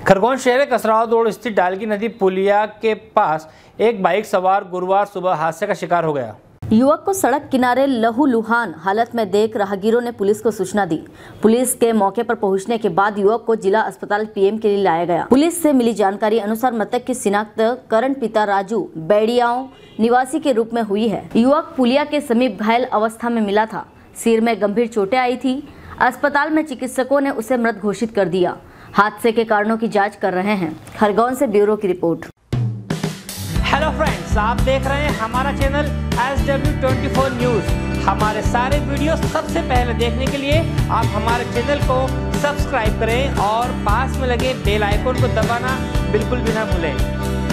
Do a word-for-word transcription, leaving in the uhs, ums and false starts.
खरगोन शहर कसराव रोड स्थित डालगी नदी पुलिया के पास एक बाइक सवार गुरुवार सुबह हादसे का शिकार हो गया। युवक को सड़क किनारे लहूलुहान हालत में देख राहगीरों ने पुलिस को सूचना दी। पुलिस के मौके पर पहुंचने के बाद युवक को जिला अस्पताल पीएम के लिए लाया गया। पुलिस से मिली जानकारी अनुसार मृतक की शिनाख्त करण पिता राजू बेड़ियाओं निवासी के रूप में हुई है। युवक पुलिया के समीप घायल अवस्था में मिला था। सिर में गंभीर चोटें आई थी। अस्पताल में चिकित्सकों ने उसे मृत घोषित कर दिया। हादसे के कारणों की जाँच कर रहे हैं। खरगोन से ब्यूरो की रिपोर्ट। हेलो फ्रेंड्स, आप देख रहे हैं हमारा channel S W twenty four news. हमारे सारे वीडियो सबसे पहले देखने के लिए आप हमारे चैनल को सब्सक्राइब करें और पास में लगे बेल आइकन को दबाना बिल्कुल भी ना भूलें।